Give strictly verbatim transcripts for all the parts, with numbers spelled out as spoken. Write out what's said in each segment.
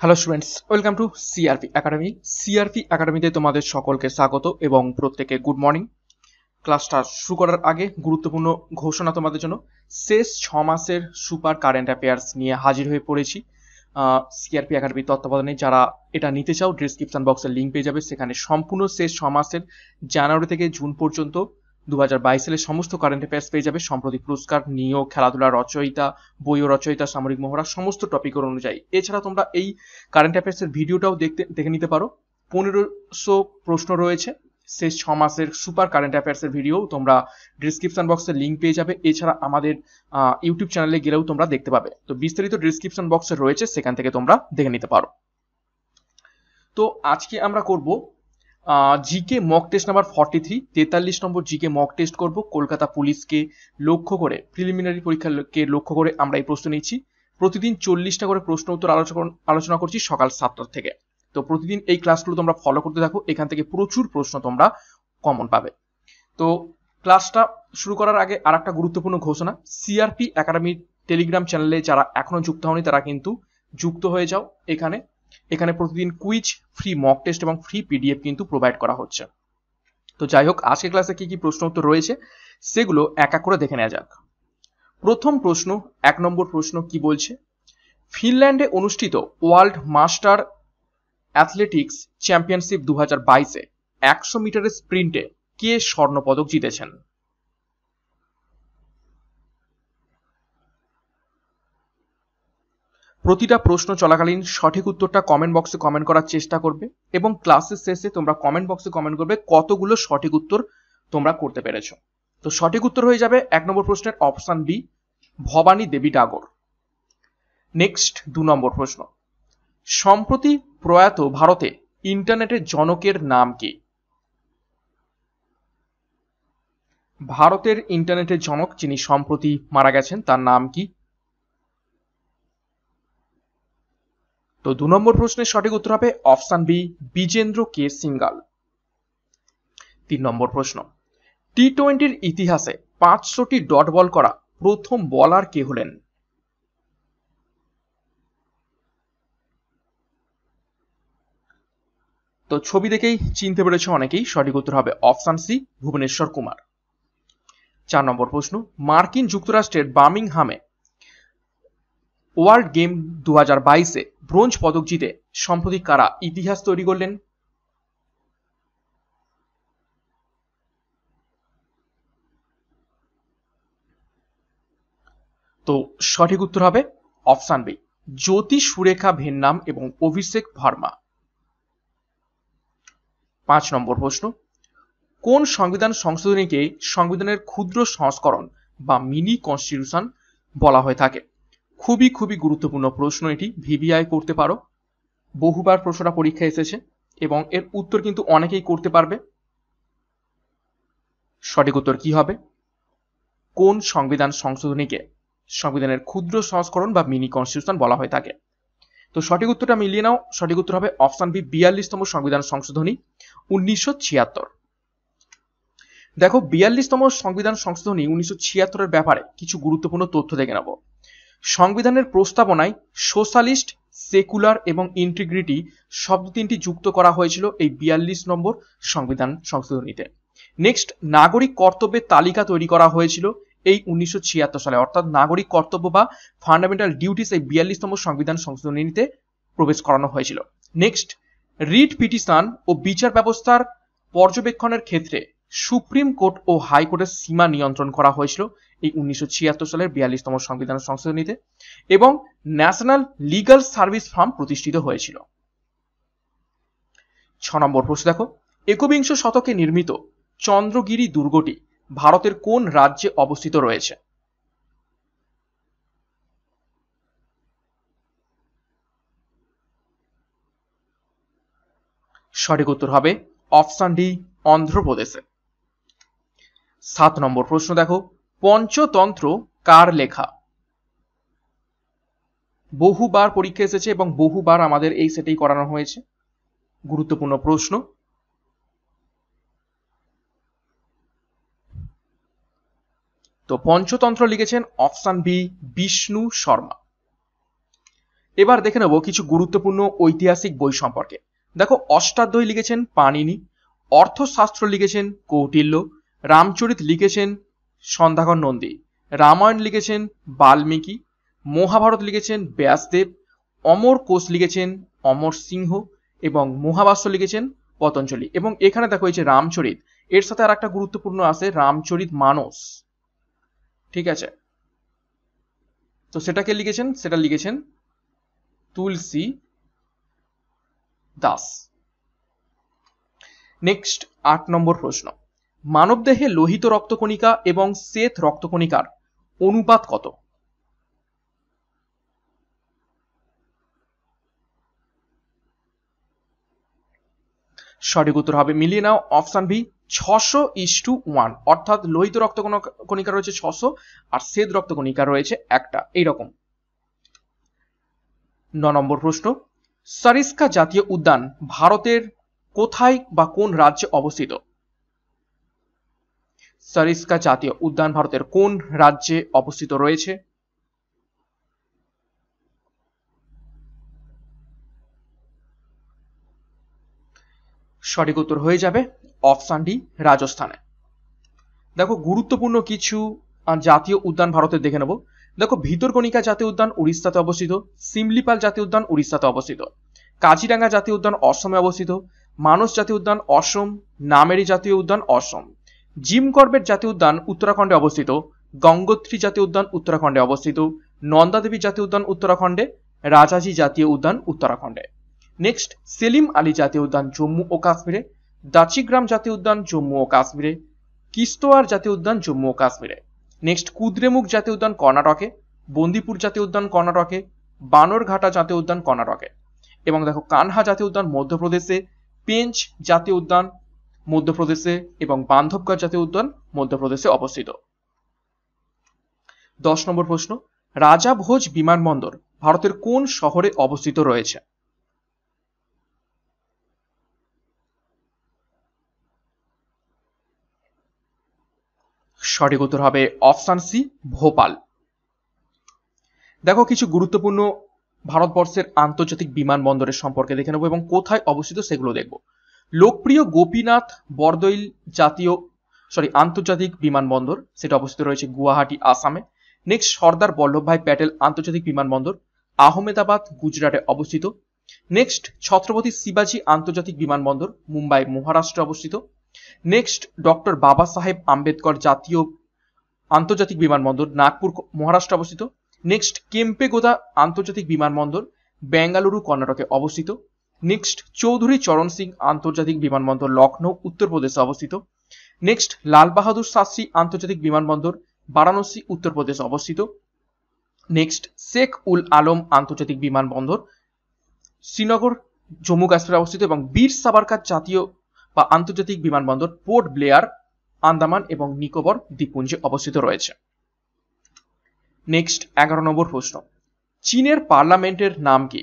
Hello students, welcome to CRP academy. CRP একাডেমিতে তোমাদের সকলকে স্বাগত এবং প্রত্যেকে গুড মর্নিং। ক্লাসটা শুরু করার আগে গুরুত্বপূর্ণ ঘোষণা তোমাদের জন্য। শেষ ছ মাসের সুপার কারেন্ট অ্যাফেয়ার্স নিয়ে হাজির হয়ে পড়েছি সিআরপি একাডেমির তত্ত্বাবধানে। যারা এটা নিতে চাও ডিসক্রিপশন বক্সের লিঙ্ক পেয়ে যাবে। সেখানে সম্পূর্ণ শেষ ছ মাসের জানুয়ারি থেকে জুন পর্যন্ত দু হাজার বাইশ সালের সমস্ত কারেন্ট অ্যাফেয়ার্স পেয়ে যাবে। সম্প্রতি পুরস্কার, নিয়োগ, খেলাধুলা, রচয়িতা, বই ও রচয়িতা, সামরিক মহড়া, সমস্ত টপিকের অনুযায়ী। এছাড়া তোমরা এই কারেন্ট অ্যাফেয়ার্সের ভিডিওটাও দেখতে দেখে নিতে পারো। পনেরোশো প্রশ্ন রয়েছে শেষ ছ মাসের সুপার কারেন্ট অ্যাফেয়ার্সের ভিডিও তোমরা ডিসক্রিপশন বক্সের লিঙ্ক পেয়ে যাবে। এছাড়া আমাদের ইউটিউব চ্যানেলে গেলেও তোমরা দেখতে পাবে। তো বিস্তারিত ডিসক্রিপশন বক্সে রয়েছে, সেখান থেকে তোমরা দেখে নিতে পারো। তো আজকে আমরা করব GK mock test number forty three তেতাল্লিশ নম্বর জিকে মক টেস্ট করব। কলকাতা পুলিশকে লক্ষ্য করে, প্রিলিমিনারি পরীক্ষাকে লক্ষ্য করে আমরা এই প্রশ্ন নিচ্ছি। প্রতিদিন চল্লিশটা করে প্রশ্ন উত্তর আলোচনা আলোচনা করছি সকাল সাতটা থেকে। তো প্রতিদিন এই ক্লাসগুলো তোমরা ফলো করতে থাকো, এখান থেকে প্রচুর প্রশ্ন তোমরা কমন পাবে। তো ক্লাসটা শুরু করার আগে আর একটা গুরুত্বপূর্ণ ঘোষণা, সিআরপি একাডেমির টেলিগ্রাম চ্যানেলে যারা এখনো যুক্ত হওনি তারা কিন্তু যুক্ত হয়ে যাও। এখানে এখানে প্রতিদিন কুইজ, ফ্রি মক টেস্ট এবং ফ্রি পিডিএফ কিন্তু প্রোভাইড করা হচ্ছে। তো যাই হোক, আজকের ক্লাসে কি কি প্রশ্ন উত্তর রয়েছে সেগুলো এক এক করে দেখে নেওয়া যাক। প্রথম প্রশ্ন, এক নম্বর প্রশ্ন কি বলছে, ফিনল্যান্ডে অনুষ্ঠিত ওয়ার্ল্ড মাস্টার অ্যাথলেটিক্স চ্যাম্পিয়নশিপ দু হাজার বাইশে একশো মিটারের স্প্রিন্টে কে স্বর্ণপদক জিতেছেন? প্রতিটা প্রশ্ন চলাকালীন সঠিক উত্তরটা কমেন্ট বক্সে কমেন্ট করার চেষ্টা করবে এবং ক্লাসের শেষে তোমরা কমেন্ট বক্সে কমেন্ট করবে কতগুলো সঠিক উত্তর তোমরা করতে পেরেছো। তো সঠিক উত্তর হয়ে যাবে এক নম্বর প্রশ্নের অপশন বি, ভবানী দেবী ডাগর। নেক্সট, দু নম্বর প্রশ্ন, সম্প্রতি প্রয়াত ভারতে ইন্টারনেটের জনকের নাম কি? ভারতের ইন্টারনেটের জনক যিনি সম্প্রতি মারা গেছেন তার নাম কি? তো দু নম্বর প্রশ্নের সঠিক উত্তর হবে option B, Vijender K Singhal. তিন নম্বর প্রশ্ন, টি টোয়েন্টির ইতিহাসে পাঁচশোটি ডট বল করা প্রথম বলার কে হলেন? তো ছবি দেখেই চিনতে পেরেছ অনেকেই, সঠিক উত্তর হবে অপশন সি, ভুবনেশ্বর কুমার। চার নম্বর প্রশ্ন, মার্কিন যুক্তরাষ্ট্রের বার্মিংহামে ওয়ার্ল্ড গেম দু হাজার বাইশে ব্রোঞ্জ পদক জিতে সম্প্রতি কারা ইতিহাস তৈরি করলেন? তো সঠিক উত্তর হবে অপশন বি, জ্যোতি সুরেখা ভেন্নাম এবং অভিষেক ভার্মা। পাঁচ নম্বর প্রশ্ন, কোন সংবিধান সংশোধনীকে সংবিধানের ক্ষুদ্র সংস্করণ বা মিনি কনস্টিটিউশন বলা হয়ে থাকে? খুবই খুবই গুরুত্বপূর্ণ প্রশ্ন এটি, ভিভিআই করতে পারো। বহুবার প্রশ্নটা পরীক্ষা এসেছে এবং এর উত্তর কিন্তু অনেকেই করতে পারবে। সঠিক উত্তর কি হবে? কোন সংবিধান সংশোধনীকে সংবিধানের ক্ষুদ্র সংস্করণ বা মিনি কনস্টিটিউশন বলা হয়ে থাকে? তো সঠিক উত্তরটা মিলিয়ে নাও, সঠিক উত্তর হবে অপশন বি, বিয়াল্লিশতম সংবিধান সংশোধনী উনিশশো ছিয়াত্তর। দেখো, বিয়াল্লিশতম সংবিধান সংশোধনী উনিশশো ছিয়াত্তরের ব্যাপারে কিছু গুরুত্বপূর্ণ তথ্য দেখে নেব। সংবিধানের প্রস্তাবনায় সোশ্যালিস্ট, সেকুলার এবং ইন্টিগ্রিটি শব্দ তিনটি যুক্ত করা হয়েছিল এই বিয়াল্লিশ নম্বর সংবিধান সংশোধনীতে। নেক্সট, নাগরিক কর্তব্যের তালিকা তৈরি করা হয়েছিল এই উনিশশো ছিয়াত্তর সালে, অর্থাৎ নাগরিক কর্তব্য বা ফান্ডামেন্টাল ডিউটিস এই বিয়াল্লিশতম সংবিধান সংশোধনীতে প্রবেশ করানো হয়েছিল। নেক্সট, রিট পিটিশন ও বিচার ব্যবস্থার পর্যবেক্ষণের ক্ষেত্রে সুপ্রিম কোর্ট ও হাইকোর্টের সীমা নিয়ন্ত্রণ করা হয়েছিল এই উনিশশো ছিয়াত্তর সালের বিয়াল্লিশতম সংবিধান সংশোধনীতে এবং ন্যাশনাল লিগাল সার্ভিস ফার্ম প্রতিষ্ঠিত হয়েছিল। ছ নম্বর প্রশ্ন দেখো, একবিংশ শতকে নির্মিত চন্দ্রগিরি দুর্গটি ভারতের কোন রাজ্যে অবস্থিত রয়েছে? সঠিক উত্তর হবে অপশন ডি, অন্ধ্রপ্রদেশে। সাত নম্বর প্রশ্ন দেখো, পঞ্চতন্ত্র কার লেখা? বহুবার পরীক্ষা এসেছে এবং বহুবার আমাদের এই সেটেই করানো হয়েছে, গুরুত্বপূর্ণ প্রশ্ন। তো পঞ্চতন্ত্র লিখেছেন অপশন বি, বিষ্ণু শর্মা। এবার দেখে নেব কিছু গুরুত্বপূর্ণ ঐতিহাসিক বই সম্পর্কে। দেখো, অষ্টাধ্যায়ী লিখেছেন পাণিনি, অর্থশাস্ত্র লিখেছেন কৌটিল্য, রামচরিত লিখেছেন সন্ধ্যাকর নন্দী, রামায়ণ লিখেছেন বাল্মীকি, মহাভারত লিখেছেন ব্যাসদেব, অমর কোষ লিখেছেন অমর সিংহ এবং মহাভাষ্য লিখেছেন পতঞ্জলি। এবং এখানে দেখো এই যে রামচরিত, এর সাথে আর একটা গুরুত্বপূর্ণ আছে রামচরিত মানস, ঠিক আছে, তো সেটাকে লিখেছেন, সেটা লিখেছেন তুলসী দাস। নেক্সট আট নম্বর প্রশ্ন, মানবদেহে লোহিত রক্তকণিকা এবং শ্বেত রক্তকণিকার অনুপাত কত? সঠিক উত্তর হবে, মিলিয়ে নাও, অপশন বি ছশো ইস টু ওয়ান, অর্থাৎ লোহিত রক্ত কণিকা রয়েছে ছশো আর শ্বেত রক্ত কণিকা রয়েছে একটা, এইরকম। ন নম্বর প্রশ্ন, সরিস্কা জাতীয় উদ্যান ভারতের কোথায় বা কোন রাজ্যে অবস্থিত? সরিস্কা জাতীয় উদ্যান ভারতের কোন রাজ্যে অবস্থিত রয়েছে? সঠিক উত্তর হয়ে যাবে অপশন ডি রাজস্থানে। দেখো, গুরুত্বপূর্ণ কিছু জাতীয় উদ্যান ভারতের দেখে নেব। দেখো, ভিতরকণিকা জাতীয় উদ্যান উড়িষ্যাতে অবস্থিত, সিমলিপাল জাতীয় উদ্যান উড়িষ্যাতে অবস্থিত, কাজিরাঙ্গা জাতীয় উদ্যান অসমে অবস্থিত, মানস জাতীয় উদ্যান অসম, নামেরি জাতীয় উদ্যান অসম, জিম করবেট জাতীয় উদ্যান উত্তরাখণ্ডে অবস্থিত, গঙ্গোত্রী জাতীয় উদ্যান উত্তরাখণ্ডে অবস্থিত, নন্দাদেবী জাতীয় উদ্যান উত্তরাখণ্ডে, রাজাজি জাতীয় উদ্যান উত্তরাখণ্ডে। নেক্সট, সেলিম আলী জাতীয় উদ্যান জম্মু ও কাশ্মীরে, দাচিগ্রাম জাতীয় উদ্যান জম্মু ও কাশ্মীরে, কিস্তোয়ার জাতীয় উদ্যান জম্মু ও কাশ্মীরে। নেক্সট, কুদ্রেমুখ জাতীয় উদ্যান কর্ণাটকে, বন্দিপুর জাতীয় উদ্যান কর্ণাটকে, বানরঘাটা জাতীয় উদ্যান কর্ণাটকে। এবং দেখো, কানহা জাতীয় উদ্যান মধ্যপ্রদেশে, পেঞ্চ জাতীয় উদ্যান মধ্যপ্রদেশে এবং বান্ধবগড় জাতীয় উদ্যান মধ্যপ্রদেশে অবস্থিত। দশ নম্বর প্রশ্ন, রাজা ভোজ বিমানবন্দর ভারতের কোন শহরে অবস্থিত রয়েছে? সঠিক উত্তর হবে অপশন সি ভোপাল। দেখো, কিছু গুরুত্বপূর্ণ ভারতবর্ষের আন্তর্জাতিক বিমানবন্দরের সম্পর্কে দেখে নেব এবং কোথায় অবস্থিত সেগুলো দেখব। লোকপ্রিয় গোপীনাথ বরদৈল জাতীয় সরি আন্তর্জাতিক বিমানবন্দর, সেটা অবস্থিত রয়েছে গুয়াহাটি আসামে। নেক্সট, সর্দার বল্লভভাই প্যাটেল আন্তর্জাতিক বিমানবন্দর আহমেদাবাদ গুজরাটে অবস্থিত। নেক্সট, ছত্রপতি শিবাজি আন্তর্জাতিক বিমানবন্দর মুম্বাই মহারাষ্ট্রে অবস্থিত। নেক্সট, ডক্টর বাবা সাহেব আম্বেদকর জাতীয় আন্তর্জাতিক বিমানবন্দর নাগপুর মহারাষ্ট্রে অবস্থিত। নেক্সট, কেম্পেগোদা আন্তর্জাতিক বিমানবন্দর বেঙ্গালুরু কর্ণাটকে অবস্থিত। নেক্সট, চৌধুরী চরণ সিং আন্তর্জাতিক বিমানবন্দর লখনৌ উত্তরপ্রদেশে অবস্থিত। নেক্সট, লাল বাহাদুর শাস্ত্রী আন্তর্জাতিক বিমানবন্দর বারাণসী উত্তরপ্রদেশে অবস্থিত। নেক্সট, শেখ উল আলম আন্তর্জাতিক বিমানবন্দর শ্রীনগর জম্মু কাশ্মীরে অবস্থিত এবং বীর সাভারকার জাতীয় বা আন্তর্জাতিক বিমানবন্দর পোর্ট ব্লেয়ার আন্দামান এবং নিকোবর দ্বীপপুঞ্জে অবস্থিত রয়েছে। নেক্সট, এগারো নম্বর প্রশ্ন, চীনের পার্লামেন্টের নাম কি?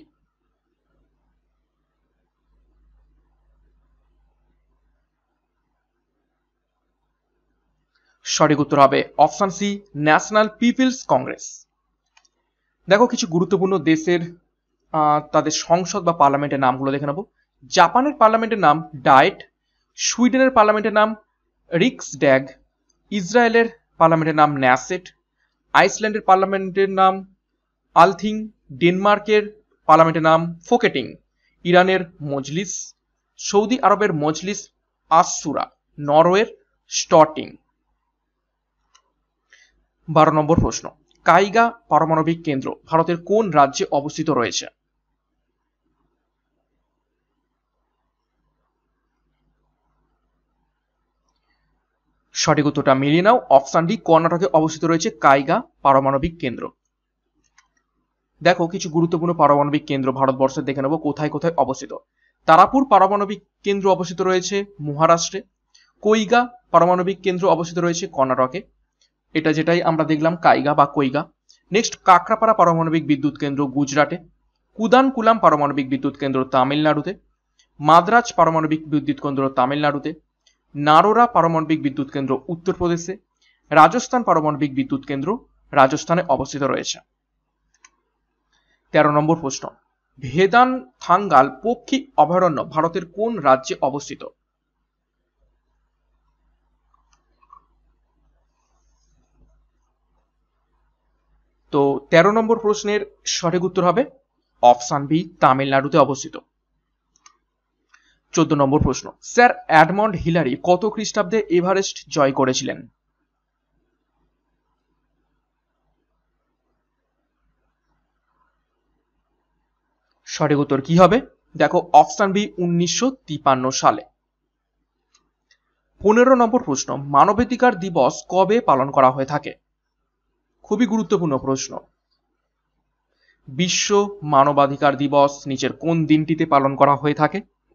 সঠিক উত্তর হবে option C National People's Congress. দেখো, কিছু গুরুত্বপূর্ণ দেশের তাদের সংসদ বা পার্লামেন্টের নামগুলো দেখে নেব। জাপানের পার্লামেন্টের নাম ডায়েট, সুইডেনের পার্লামেন্টের নাম রিক্সড্যাগ, ইসরায়েলের পার্লামেন্টের নাম ন্যাসেট, আইসল্যান্ডের পার্লামেন্টের নাম আলথিং, ডেনমার্কের পার্লামেন্টের নাম ফোকেটিং, ইরানের মজলিস, সৌদি আরবের মজলিস আসুরা, নরওয়ের স্টটিং। বারো নম্বর প্রশ্ন, কাইগা পারমাণবিক কেন্দ্র ভারতের কোন রাজ্যে অবস্থিত রয়েছে? সঠিক উত্তরটা মিলিয়ে নাও, অপশন ডি কর্ণাটকে অবস্থিত রয়েছে কাইগা পারমাণবিক কেন্দ্র। দেখো, কিছু গুরুত্বপূর্ণ পারমাণবিক কেন্দ্র ভারতবর্ষের দেখে নেব কোথায় কোথায় অবস্থিত। তারাপুর পারমাণবিক কেন্দ্র অবস্থিত রয়েছে মহারাষ্ট্রে, কৈগা পারমাণবিক কেন্দ্র অবস্থিত রয়েছে কর্ণাটকে, এটা যেটাই আমরা দেখলাম কাইগা বা কৈগা। নেক্সট, কাকরাপাড়া পারমাণবিক বিদ্যুৎ কেন্দ্র গুজরাটে, কুদানকুলাম পারমাণবিক বিদ্যুৎ কেন্দ্র তামিলনাড়ুতে, মাদ্রাজ পারমাণবিক বিদ্যুৎ কেন্দ্র তামিলনাড়ুতে, নারোরা পারমাণবিক বিদ্যুৎ কেন্দ্র উত্তরপ্রদেশে, রাজস্থান পারমাণবিক বিদ্যুৎ কেন্দ্র রাজস্থানে অবস্থিত রয়েছে। তেরো নম্বর প্রশ্ন, ভেদানথাঙ্গাল পক্ষী অভয়ারণ্য ভারতের কোন রাজ্যে অবস্থিত? তো তেরো নম্বর প্রশ্নের সঠিক উত্তর হবে অপশন বি, তামিলনাড়ুতে অবস্থিত। চোদ্দ নম্বর প্রশ্ন, স্যার এডমন্ড হিলারি কত খ্রিস্টাব্দে এভারেস্ট জয় করেছিলেন? সঠিক উত্তর কি হবে? দেখো অপশন বি, উনিশশো তিপান্ন সালে। পনেরো নম্বর প্রশ্ন, মানবাধিকার দিবস কবে পালন করা হয়ে থাকে? খুবই গুরুত্বপূর্ণ প্রশ্ন। বিশ্ব মানবাধিকার দিবস নিচের কোন দিনটিতে পালন করা হয়ে থাকে?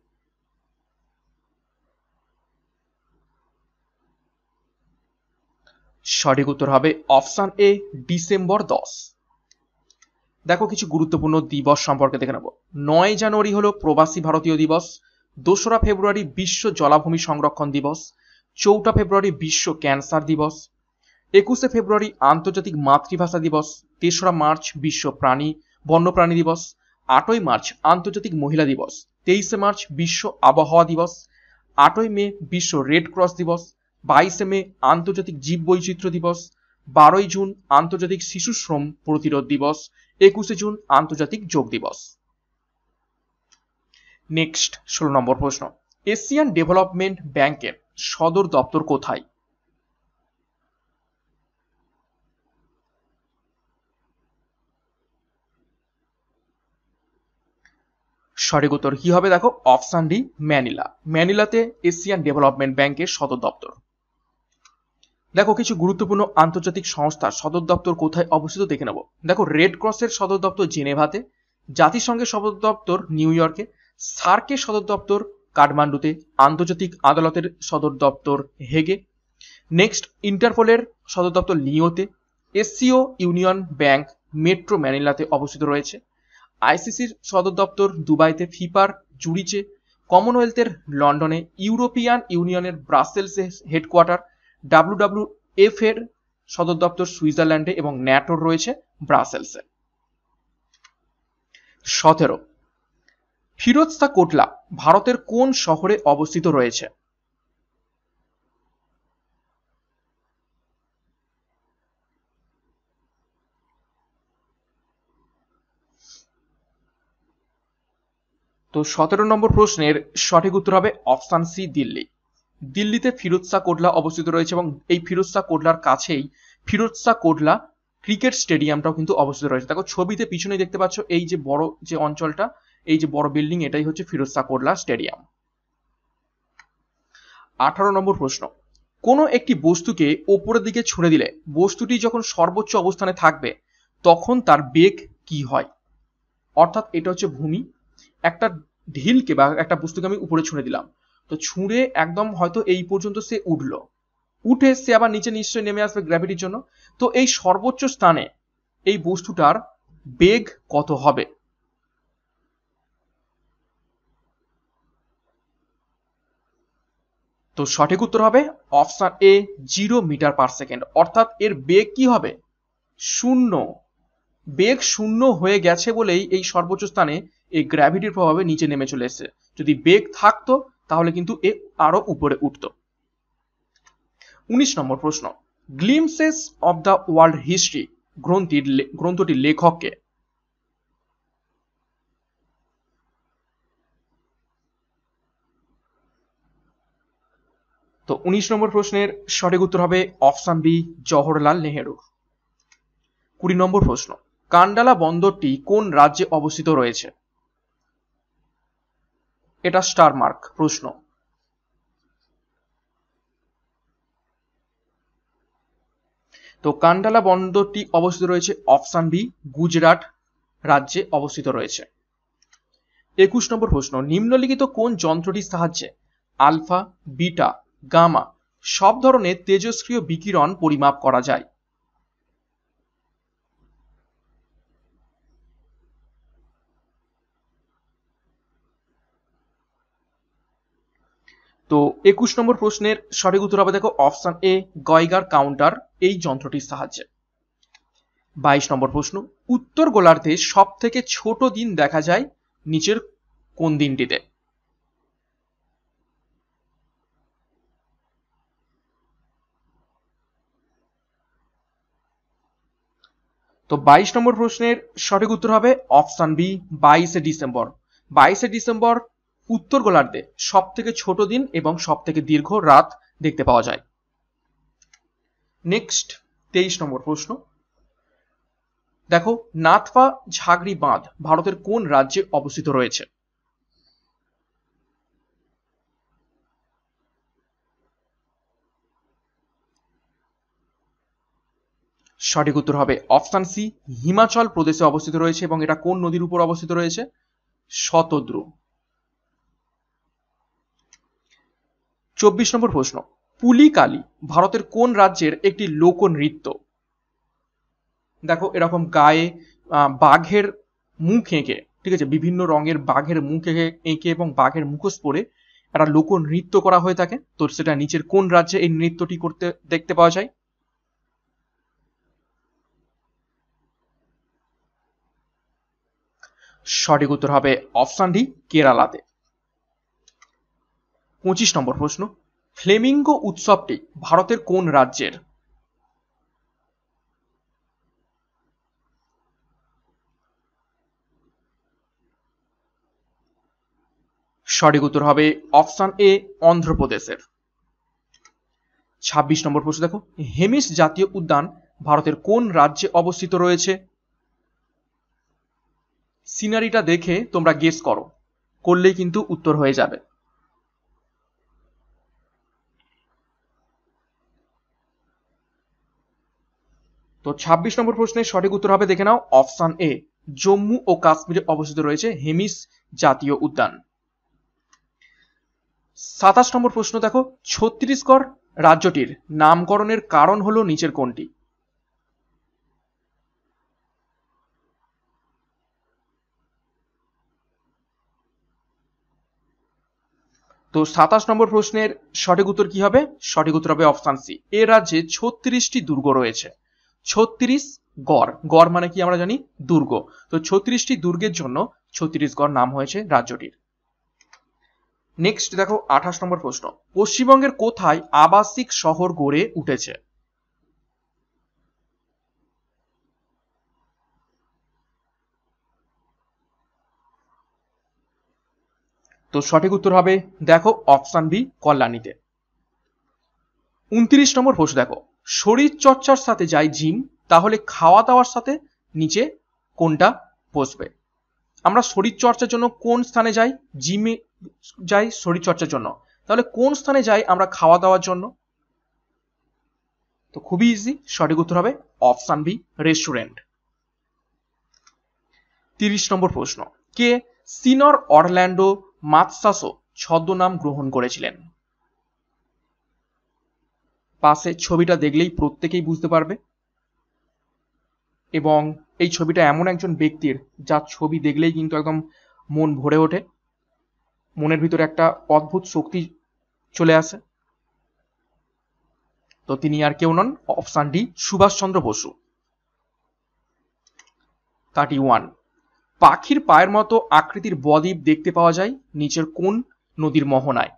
সঠিক উত্তর হবে অপশন এ, ডিসেম্বর দশ। দেখো কিছু গুরুত্বপূর্ণ দিবস সম্পর্কে দেখে নেব। নয় জানুয়ারি হলো প্রবাসী ভারতীয় দিবস, দোসরা ফেব্রুয়ারি বিশ্ব জলাভূমি সংরক্ষণ দিবস, চৌঠা ফেব্রুয়ারি বিশ্ব ক্যান্সার দিবস, একুশে ফেব্রুয়ারি আন্তর্জাতিক মাতৃভাষা দিবস, তেসরা মার্চ বিশ্ব প্রাণী বন্যপ্রাণী দিবস, আটই মার্চ আন্তর্জাতিক মহিলা দিবস, তেইশে মার্চ বিশ্ব আবহাওয়া দিবস, আটই মে বিশ্ব রেড ক্রস দিবস, বাইশে মে আন্তর্জাতিক জীব বৈচিত্র্য দিবস, বারোই জুন আন্তর্জাতিক শিশু শ্রম প্রতিরোধ দিবস, একুশে জুন আন্তর্জাতিক যোগ দিবস। নেক্সট ষোলো নম্বর প্রশ্ন, এশিয়ান ডেভেলপমেন্ট ব্যাংকের সদর দপ্তর কোথায়? সঠিক উত্তর কি হবে? দেখো অপশন ডি, ম্যানিলা। ম্যানিলাতে এশিয়ান ডেভেলপমেন্ট ব্যাংকের সদর দপ্তর। দেখো কিছু গুরুত্বপূর্ণ আন্তর্জাতিক সংস্থার সদর দপ্তর কোথায় অবস্থিত দেখে নেব। দেখো রেড ক্রসের সদর দপ্তর জেনেভাতে, জাতিসংঘের সদর দপ্তর নিউ ইয়র্কে, সার্কের সদর দপ্তর কাঠমান্ডুতে, আন্তর্জাতিক আদালতের সদর দপ্তর হেগে, নেক্সট ইন্টারপোলের সদর দপ্তর লিওতে, এসসিও ইউনিয়ন ব্যাংক মেট্রো ম্যানিলাতে অবস্থিত রয়েছে, আইসিসির সদর দপ্তর দুবাইতে, ফিফার জুরিচে, কমনওয়েলথের লন্ডনে, ইউরোপিয়ান ইউনিয়নের ব্রাসেলসে হেডকোয়ার্টার, ডাব্লিউডাব্লিউএফ এর সদর দপ্তর সুইজারল্যান্ডে এবং ন্যাটোর রয়েছে ব্রাসেলসে। সতেরো, ফিরোজ শাহ কোটলা ভারতের কোন শহরে অবস্থিত রয়েছে? তো সতেরো নম্বর প্রশ্নের সঠিক উত্তর হবে অপশন সি, দিল্লি। দিল্লিতে ফিরোজ শাহ কোটলা অবস্থিত রয়েছে এবং এই ফিরোজ শাহ কোটলার কাছেই ফিরোজ শাহ কোটলা ক্রিকেট স্টেডিয়ামটাও কিন্তু অবস্থিত রয়েছে। দেখো ছবিতে পিছনেই দেখতে পাচ্ছ এই যে বড় যে অঞ্চলটা, এই যে বড় বিল্ডিং, এটাই হচ্ছে ফিরোজ শাহ কোটলা স্টেডিয়াম। আঠারো নম্বর প্রশ্ন, কোনো একটি বস্তুকে ওপরের দিকে ছুঁড়ে দিলে বস্তুটি যখন সর্বোচ্চ অবস্থানে থাকবে তখন তার বেগ কি হয়? অর্থাৎ এটা হচ্ছে ভূমি, একটা ঢিলকে বা একটা বস্তুকে আমি উপরে ছুঁড়ে দিলাম, তো ছুঁড়ে একদম হয়তো এই পর্যন্ত সে উঠলো, উঠে সে আবার নিচে নিশ্চয়ই নেমে আসবে গ্র্যাভিটির জন্য। তো এই সর্বোচ্চ স্থানে এই বস্তুটার বেগ কত হবে? তো সঠিক উত্তর হবে option A, zero metre per second. অর্থাৎ এর বেগ কি হবে? শূন্য। বেগ শূন্য হয়ে গেছে বলেই এই সর্বোচ্চ স্থানে এই গ্র্যাভিটির প্রভাবে নিচে নেমে চলে এসেছে। যদি বেগ থাকতো তাহলে কিন্তু এ আরো উপরে উঠতো। উনিশ নম্বর প্রশ্ন, Glimpses of the World History গ্রন্থির গ্রন্থটির লেখককে? তো উনিশ নম্বর প্রশ্নের সঠিক উত্তর হবে অপশন বি, জওহরলাল নেহেরু। কুড়ি নম্বর প্রশ্ন, কান্ডালা বন্দরটি কোন রাজ্যে অবস্থিত রয়েছে? এটা স্টার মার্ক প্রশ্ন। তো কান্ডালা বন্দরটি অবস্থিত রয়েছে অপশন বি, গুজরাট রাজ্যে অবস্থিত রয়েছে। একুশ নম্বর প্রশ্ন, নিম্নলিখিত কোন যন্ত্রটির সাহায্যে আলফা, বিটা, গামা সব ধরনের তেজস্ক্রিয় বিকিরণ পরিমাপ করা যায়? তো একুশ নম্বর প্রশ্নের সঠিক উত্তর হবে দেখো অপশন এ, গয়গার কাউন্টার এই যন্ত্রটির সাহায্যে। বাইশ নম্বর প্রশ্ন, উত্তর গোলার্ধে সব থেকে ছোট দিন দেখা যায় নিচের কোন দিনটিতে? তো বাইশ নম্বর প্রশ্নের সঠিক উত্তর হবে অপশন বি, বাইশে ডিসেম্বর। বাইশে ডিসেম্বর উত্তর গোলার্ধে সব থেকে ছোট দিন এবং সব থেকে দীর্ঘ রাত দেখতে পাওয়া যায়। নেক্সট তেইশ নম্বর প্রশ্ন, দেখো নাথপা ঝাগড়ি বাঁধ ভারতের কোন রাজ্যে অবস্থিত রয়েছে? সঠিক উত্তর হবে অপশন সি, হিমাচল প্রদেশে অবস্থিত রয়েছে এবং এটা কোন নদীর উপর অবস্থিত রয়েছে? শতদ্রু। চব্বিশ নম্বর প্রশ্ন, পুলিকালি ভারতের কোন রাজ্যের একটি লোকনৃত্য? দেখো এরকম গায়ে বাঘের মুখ এঁকে, ঠিক আছে, বিভিন্ন রঙের বাঘের মুখ এঁকে এবং বাঘের মুখোশ পরে একটা লোকনৃত্য করা হয়ে থাকে। তো সেটা নিচের কোন রাজ্যে এই নৃত্যটি করতে দেখতে পাওয়া যায়? সঠিক উত্তর হবে অপশন ডি, কেরালাতে। পঁচিশ নম্বর প্রশ্ন, ফ্লেমিঙ্গো উৎসবটি ভারতের কোন রাজ্যের? সঠিক উত্তর হবে অপশন এ, অন্ধ্রপ্রদেশের। ছাব্বিশ নম্বর প্রশ্ন, দেখো হেমিস জাতীয় উদ্যান ভারতের কোন রাজ্যে অবস্থিত রয়েছে? সিনারিটা দেখে তোমরা গেস করো, করলেই কিন্তু উত্তর হয়ে যাবে। তো ছাব্বিশ নম্বর প্রশ্নের সঠিক উত্তর হবে, দেখে নাও, অপশন এ, জম্মু ও কাশ্মীরে অবস্থিত রয়েছে হেমিস জাতীয় উদ্যান। সাতাশ নম্বর প্রশ্ন, দেখো ছত্তিশগড় রাজ্যটির নামকরণের কারণ হলো নিচের কোনটি? তো সাতাশ নম্বর প্রশ্নের সঠিক উত্তর কি হবে? সঠিক উত্তর হবে অপশন সি, এ রাজ্যে ছত্রিশটি দুর্গ রয়েছে। ছত্রিশ গড়, গড় মানে কি আমরা জানি দুর্গ, তো ছত্রিশটি দুর্গের জন্য ছত্তিশগড় নাম হয়েছে রাজ্যটির। নেক্সট দেখো আঠাশ নম্বর প্রশ্ন, পশ্চিমবঙ্গের কোথায় আবাসিক শহর গড়ে উঠেছে? তো সঠিক উত্তর হবে দেখো অপশন বি, কল্যাণীতে। উনত্রিশ নম্বর প্রশ্ন, দেখো শরীর চর্চার সাথে যায় জিম, তাহলে খাওয়া দাওয়ার সাথে নিচে কোনটা বসবে? আমরা শরীর চর্চার জন্য কোন স্থানে যাই? জিমে যাই শরীর চর্চার জন্য, তাহলে কোন স্থানে যাই আমরা খাওয়া দাওয়ার জন্য? তো খুবই ইজি, সঠিক উত্তর হবে অপশন বি, রেস্টুরেন্ট। তিরিশ নম্বর প্রশ্ন, কে সিনর অরল্যান্ডো মাতসাসো ছদ্মনাম গ্রহণ করেছিলেন? পাশে ছবিটা দেখলেই প্রত্যেকেই বুঝতে পারবে, এবং এই ছবিটা এমন একজন ব্যক্তির যার ছবি দেখলেই কিন্তু একদম মন ভরে ওঠে, মনের ভিতরে একটা অদ্ভুত শক্তি চলে আসে। তো তিনি আর কেউ নন, option D, Subhash Chandra Bose. Thirty one, পাখির পায়ের মতো আকৃতির বদ্বীপ দেখতে পাওয়া যায় নিচের কোন নদীর মোহনায়?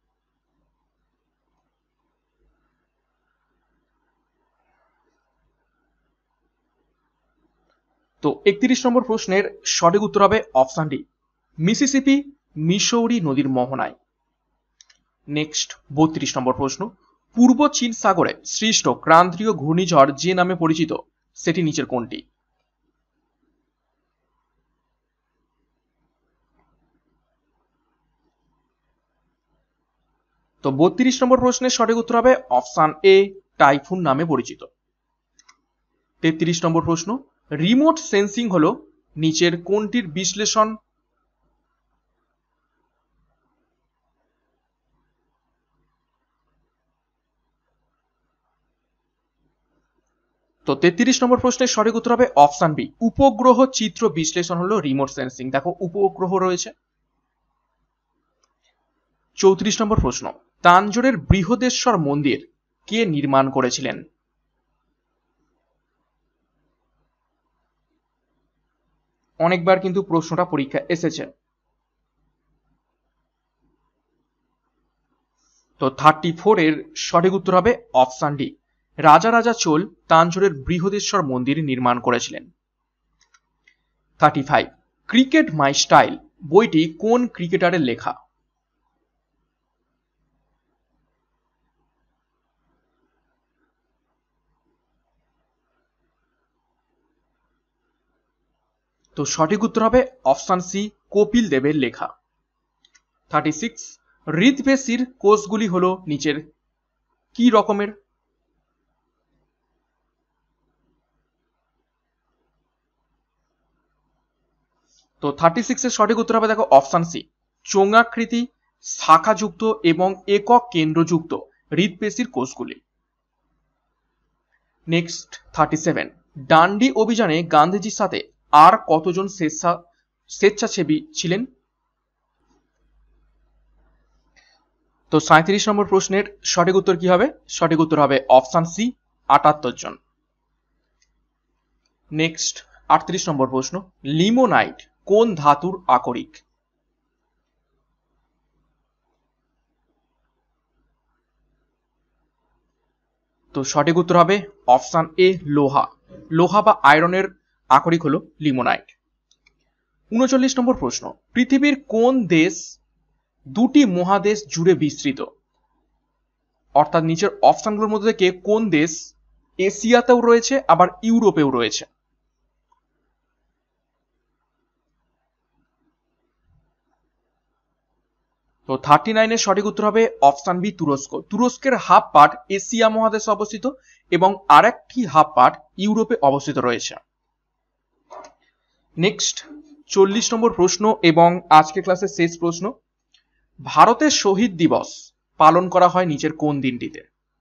তো একত্রিশ নম্বর প্রশ্নের সঠিক উত্তর হবে অপশন ডি, মিসিসিপি মিসৌরি নদীর মোহনায়। নেক্সট বত্রিশ নম্বর প্রশ্ন, পূর্ব চীন সাগরে সৃষ্ট ক্রান্তীয় ঘূর্ণিঝড় যে নামে পরিচিত সেটি নিচের কোনটি? তো বত্রিশ নম্বর প্রশ্নের সঠিক উত্তর হবে অপশন এ, টাইফুন নামে পরিচিত। তেত্রিশ নম্বর প্রশ্ন, রিমোট সেন্সিং হলো নিচের কোনটির বিশ্লেষণ? তো তেত্রিশ নম্বর প্রশ্নের সঠিক উত্তর হবে অপশন বি, উপগ্রহ চিত্র বিশ্লেষণ হলো রিমোট সেন্সিং। দেখো উপগ্রহ রয়েছে। চৌত্রিশ নম্বর প্রশ্ন, তাঞ্জোরের বৃহদেশ্বর মন্দির কে নির্মাণ করেছিলেন? অনেকবার কিন্তু প্রশ্নটা পরীক্ষা এসেছে। তো থার্টি ফোর এর সঠিক উত্তর হবে অপশন ডি, রাজা রাজা চোল তাঞ্জোরের বৃহদেশ্বর মন্দির নির্মাণ করেছিলেন। Thirty five, cricket my style বইটি কোন ক্রিকেটারের লেখা? তো সঠিক উত্তর হবে অপশন সি, কপিল দেবের লেখা। থার্টি সিক্স, হৃদপেশির কোষগুলি হলো নিচের কি রকমের? তো থার্টি সিক্স এর সঠিক উত্তর হবে দেখো অপশন সি, চোঙাকৃতি, শাখাযুক্ত এবং একক কেন্দ্রযুক্ত হৃদপেশির কোষগুলি। নেক্সট থার্টি সেভেন, ডান্ডি অভিযানে গান্ধীজির সাথে আর কতজন স্বেচ্ছা স্বেচ্ছাসেবী ছিলেন? তো সাঁত্রিশ নম্বর প্রশ্নের সঠিক উত্তর কি হবে? সঠিক উত্তর হবে অপশন সি, আটাত্তর জন। নেক্সট আটত্রিশ নম্বর প্রশ্ন, লিমোনাইট কোন ধাতুর আকরিক? তো সঠিক উত্তর হবে অপশন এ, লোহা। লোহা বা আয়রনের আকরিক হলো লিমোনাইট। উনচল্লিশ নম্বর প্রশ্ন, পৃথিবীর কোন দেশ দুটি মহাদেশ জুড়ে বিস্তৃত? অর্থাৎ নিচের অপশনগুলোর মধ্যে থেকে কোন দেশ এশিয়াতেও রয়েছে আবার ইউরোপেও রয়েছে? তো থার্টি নাইন এর সঠিক উত্তর হবে অপশন বি, তুরস্ক। তুরস্কের হাফ পার্ট এশিয়া মহাদেশে অবস্থিত এবং আরেকটি হাফ পার্ট ইউরোপে অবস্থিত রয়েছে। নেক্সট চল্লিশ নম্বর প্রশ্ন এবং আজকের ক্লাসের শেষ প্রশ্ন, ভারতের শহীদ দিবস পালন করা হয় নিচের কোন দিনটিতে?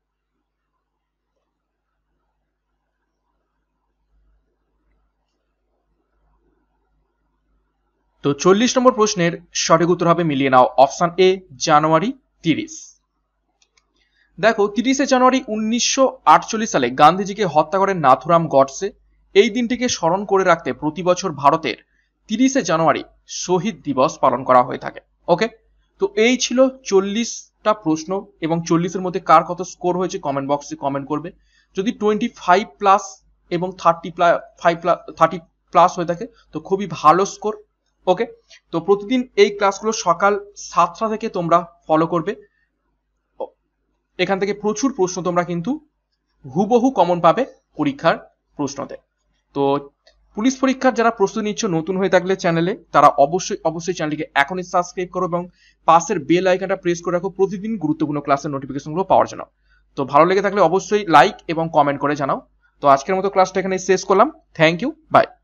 তো চল্লিশ নম্বর প্রশ্নের সঠিক উত্তর হবে, মিলিয়ে নাও, অপশন এ, জানুয়ারি তিরিশ। দেখো তিরিশে জানুয়ারি উনিশশো আটচল্লিশ সালে গান্ধীজিকে হত্যা করেন নাথুরাম গডসে। এই দিনটিকে স্মরণ করে রাখতে প্রতি বছর ভারতের তিরিশে জানুয়ারি শহীদ দিবস পালন করা হয়ে থাকে। ওকে, তো এই ছিল চল্লিশটা প্রশ্ন এবং চল্লিশের মধ্যে কার কত স্কোর হয়েছে কমেন্ট বক্সে কমেন্ট করবে। যদি টোয়েন্টি ফাইভ প্লাস এবং থার্টি ফাইভ থার্টি প্লাস হয়ে থাকে তো খুবই ভালো স্কোর। ওকে, তো প্রতিদিন এই ক্লাসগুলো সকাল সাতটা থেকে তোমরা ফলো করবে। এখান থেকে প্রচুর প্রশ্ন তোমরা কিন্তু হুবহু কমন পাবে পরীক্ষার প্রশ্নতে। তো পুলিশ পরীক্ষার যারা প্রস্তুতি নিচ্ছ নতুন হয়ে থাকলে চ্যানেলে, তারা অবশ্যই অবশ্যই চ্যানেলটিকে এখনই সাবস্ক্রাইব করো এবং পাশের বেল আইকনটা প্রেস করে রাখো প্রতিদিন গুরুত্বপূর্ণ ক্লাসের নোটিফিকেশনগুলো পাওয়ার জন্য। তো ভালো লেগে থাকলে অবশ্যই লাইক এবং কমেন্ট করে জানাও। তো আজকের মতো ক্লাসটা এখানে শেষ করলাম। Thank you, by.